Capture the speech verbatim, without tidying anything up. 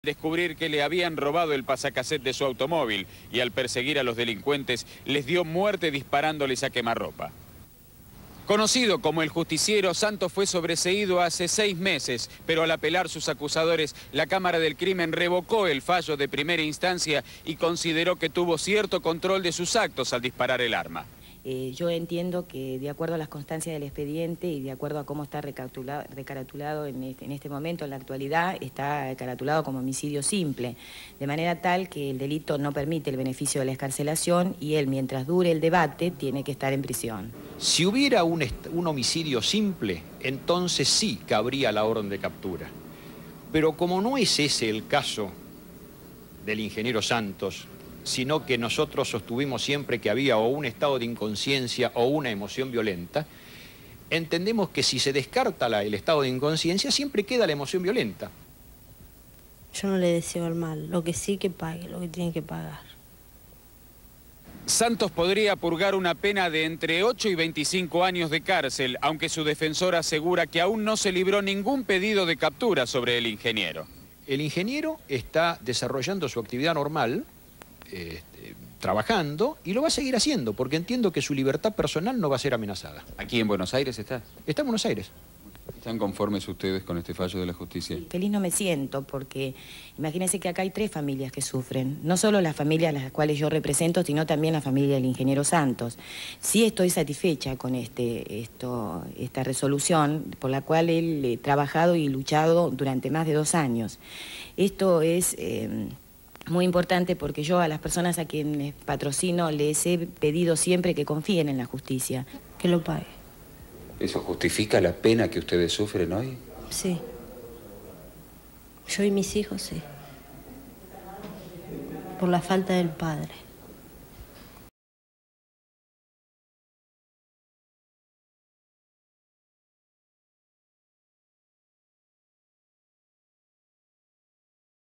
descubrir que le habían robado el pasacassette de su automóvil y al perseguir a los delincuentes les dio muerte disparándoles a quemarropa. Conocido como el justiciero, Santos fue sobreseído hace seis meses, pero al apelar sus acusadores, la Cámara del Crimen revocó el fallo de primera instancia y consideró que tuvo cierto control de sus actos al disparar el arma. Eh, yo entiendo que de acuerdo a las constancias del expediente y de acuerdo a cómo está recaratulado, recaratulado en, este, en este momento, en la actualidad, está caratulado como homicidio simple, de manera tal que el delito no permite el beneficio de la excarcelación y él, mientras dure el debate, tiene que estar en prisión. Si hubiera un, un homicidio simple, entonces sí cabría la orden de captura. Pero como no es ese el caso del ingeniero Santos, sino que nosotros sostuvimos siempre que había o un estado de inconsciencia o una emoción violenta, entendemos que si se descarta la, el estado de inconsciencia, siempre queda la emoción violenta. Yo no le deseo el mal, lo que sí que pague, lo que tiene que pagar. Santos podría purgar una pena de entre ocho y veinticinco años de cárcel, aunque su defensor asegura que aún no se libró ningún pedido de captura sobre el ingeniero. El ingeniero está desarrollando su actividad normal, Este, trabajando, y lo va a seguir haciendo, porque entiendo que su libertad personal no va a ser amenazada. ¿Aquí en Buenos Aires está? Está en Buenos Aires. ¿Están conformes ustedes con este fallo de la justicia? Feliz no me siento, porque imagínense que acá hay tres familias que sufren. No solo las familias a las cuales yo represento, sino también la familia del ingeniero Santos. Sí estoy satisfecha con este, esto, esta resolución, por la cual él ha trabajado y luchado durante más de dos años. Esto es... Eh, Muy importante porque yo a las personas a quienes patrocino les he pedido siempre que confíen en la justicia. Que lo pague. ¿Eso justifica la pena que ustedes sufren hoy? Sí. Yo y mis hijos, sí. Por la falta del padre.